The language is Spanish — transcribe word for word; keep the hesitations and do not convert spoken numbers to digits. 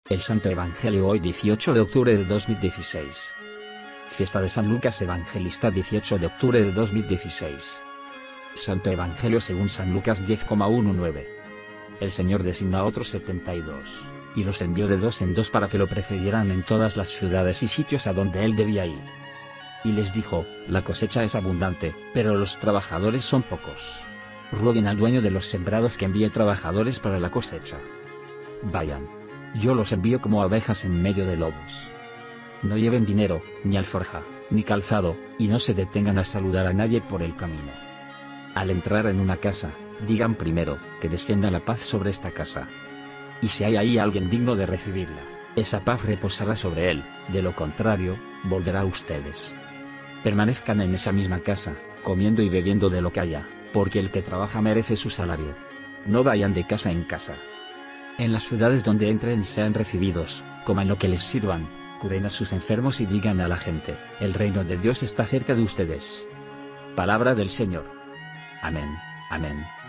El Santo Evangelio hoy dieciocho de octubre del dos mil dieciséis. Fiesta de San Lucas Evangelista dieciocho de octubre del dos mil dieciséis. Santo Evangelio según San Lucas diez coma diecinueve. El Señor designó a otros setenta y dos, y los envió de dos en dos para que lo precedieran en todas las ciudades y sitios a donde él debía ir. Y les dijo, la cosecha es abundante, pero los trabajadores son pocos. Rueguen al dueño de los sembrados que envíe trabajadores para la cosecha. Vayan. Yo los envío como abejas en medio de lobos. No lleven dinero, ni alforja, ni calzado, y no se detengan a saludar a nadie por el camino. Al entrar en una casa, digan primero, que descienda la paz sobre esta casa. Y si hay ahí alguien digno de recibirla, esa paz reposará sobre él, de lo contrario, volverá a ustedes. Permanezcan en esa misma casa, comiendo y bebiendo de lo que haya, porque el que trabaja merece su salario. No vayan de casa en casa. En las ciudades donde entren y sean recibidos, coman lo que les sirvan, curen a sus enfermos y digan a la gente, el reino de Dios está cerca de ustedes. Palabra del Señor. Amén, amén.